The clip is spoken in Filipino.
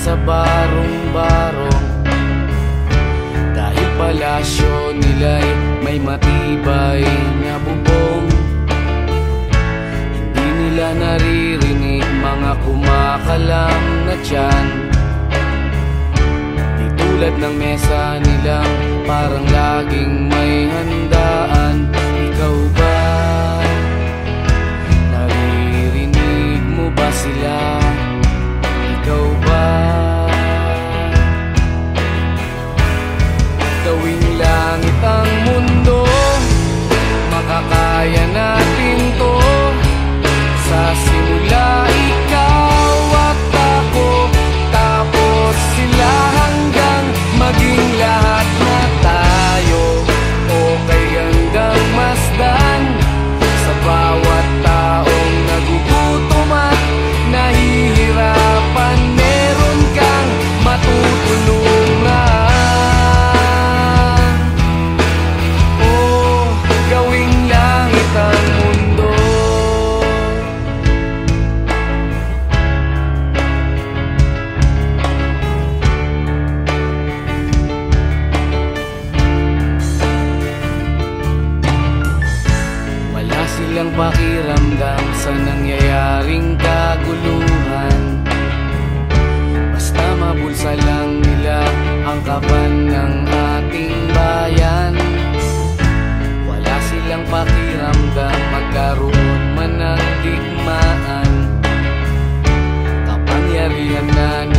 sa barong-barong. Dahil palasyo nila'y may matibay na bubong, hindi nila naririnig mga kumakalam na tiyan. Di tulad ng mesa nilang parang laging may handaan. Ikaw ba? Naririnig mo ba sila? Ikaw ba? Gawing langit ang mundo, makakaya natin to. Sa simula ikaw at ako, tapos sila, hanggang maging lahat na tayo. Okay hanggang masdan sa bawat taong nagugutom at nahihirapan. Meron kang matutulungan. Oh, gawing langit ang mundo. Wala silang pakiramdam sa nangyayaring kaguluhan. Basta mabulsa lang nila ang kaban ng ating bayan. Wala silang pakiramdam magkaroon man ng digmaan. Kapangyarihan na